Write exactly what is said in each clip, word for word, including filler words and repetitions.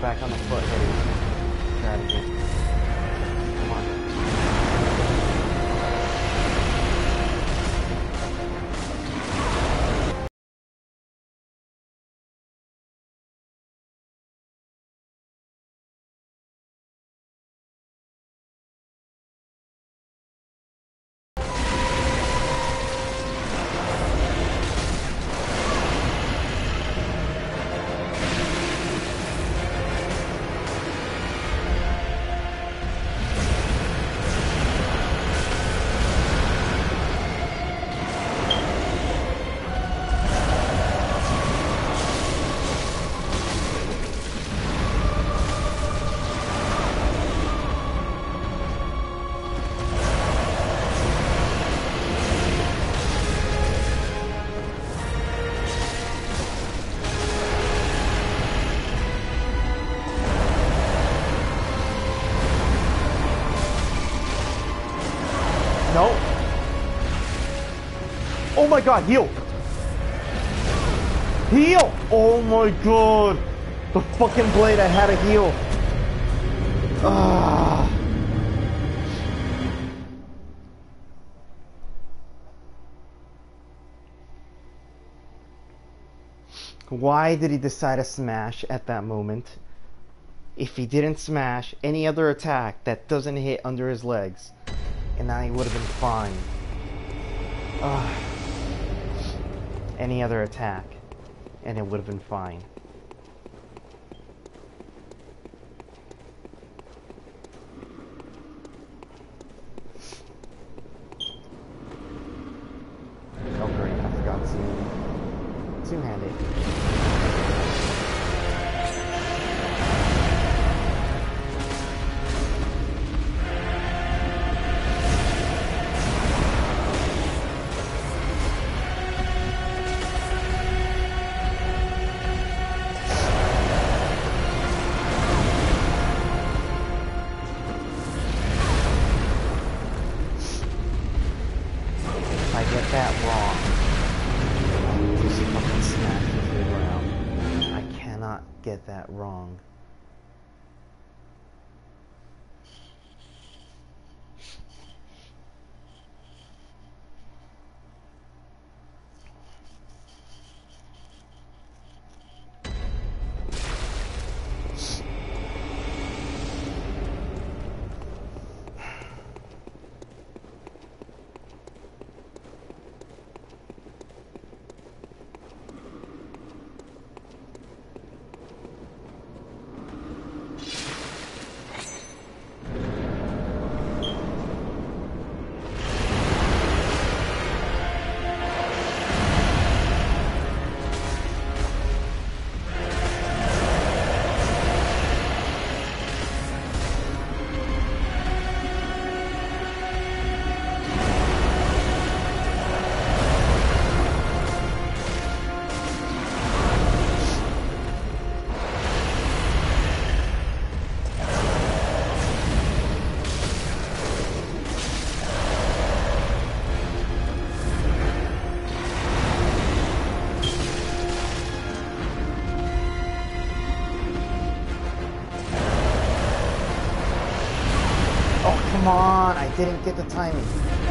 back on the foot hitting strategy. Come on. No. Oh my god, heal! Heal! Oh my god! The fucking blade, I had to heal. Ah. Why did he decide to smash at that moment? If he didn't smash any other attack that doesn't hit under his legs, and now he would have been fine. Ugh. Any other attack, and it would have been fine. Oh great, I forgot Zoom. Zoom handy. Get that wrong. Come on, I didn't get the timing.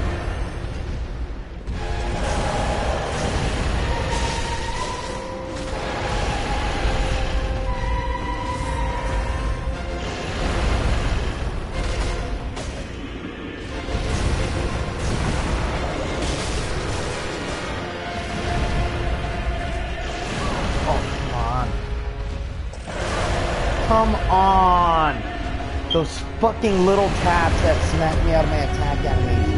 Oh, come on. Come on. Those fucking little taps that smacked me out of my attack animation.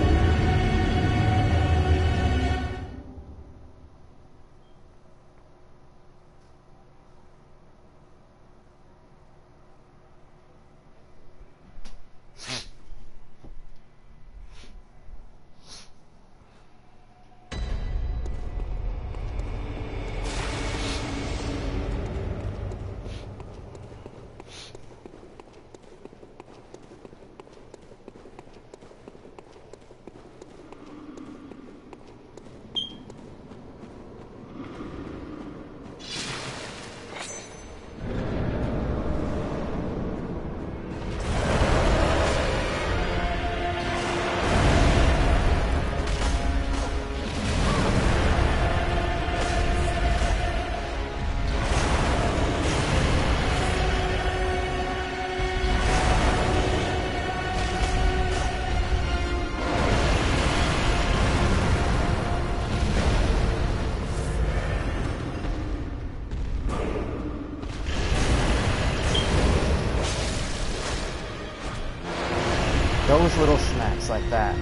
just little snacks like that.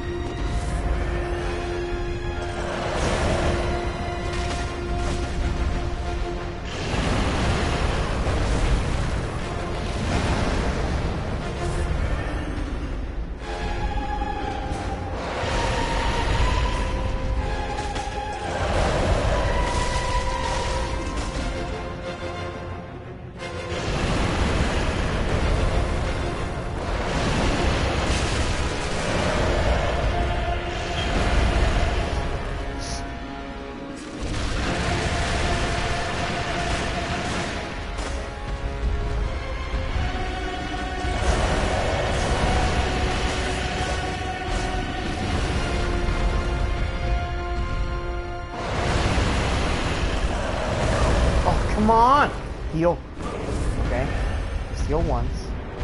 Come on! Heal. Okay. Just heal once.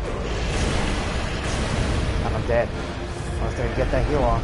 And I'm dead. Unless I get that heal off.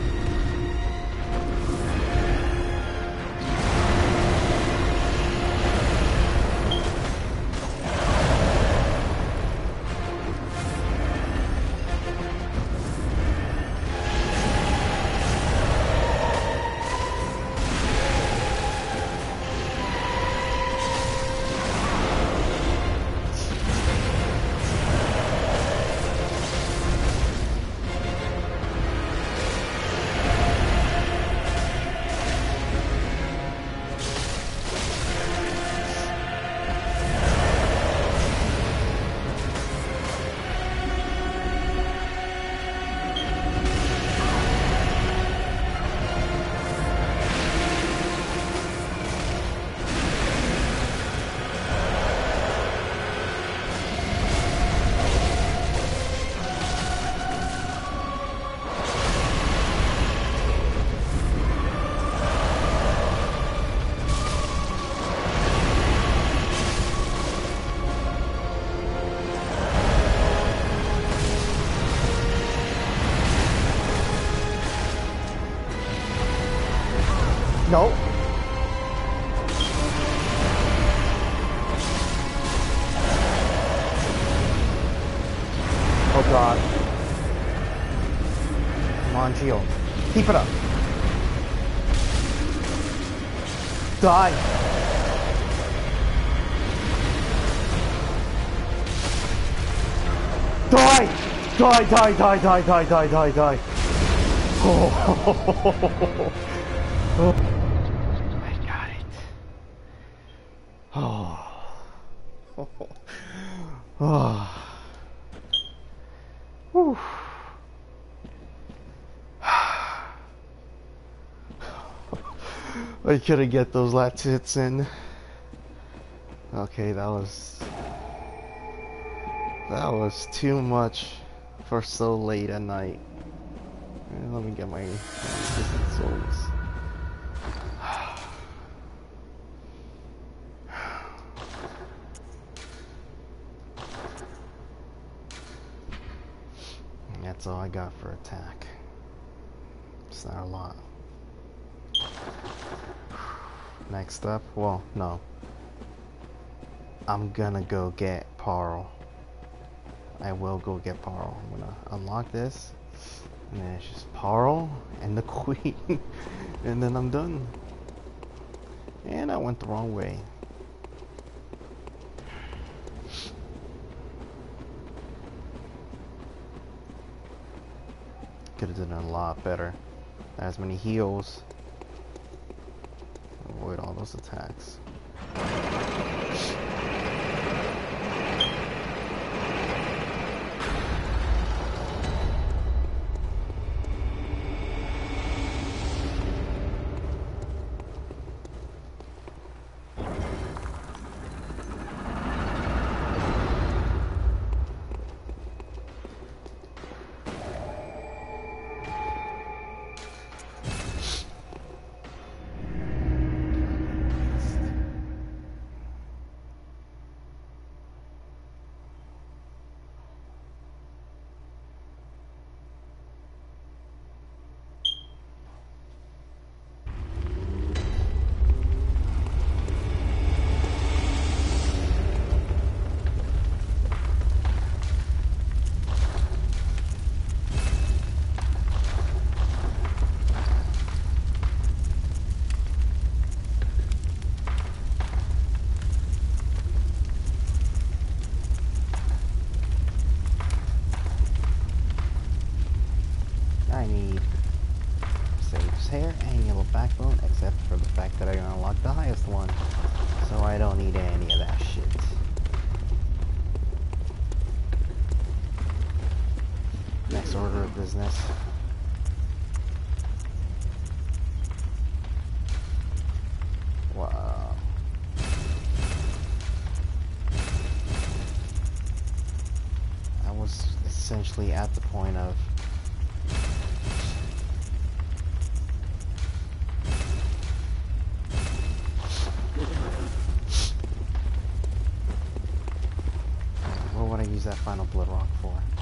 No. Oh God. Come on, Gio. Keep it up. Die. Die! Die, die, die, die, die, die, die, die. Oh. Oh. Oh. Oh. Whew. I couldn't get those lats hits in. Okay, that was that was too much for so late at night. Let me get my distant souls. That's all I got for attack. It's not a lot. Next up, well, no. I'm gonna go get Parl. I will go get Parl. I'm gonna unlock this, and then it's just Parl and the Queen, and then I'm done. And I went the wrong way. Could have done a lot better. As many heals. Avoid all those attacks. that I can unlock the highest one. So I don't need any of that shit. Next order of business. Wow. I was essentially at the point of what would I use that final blood rock for?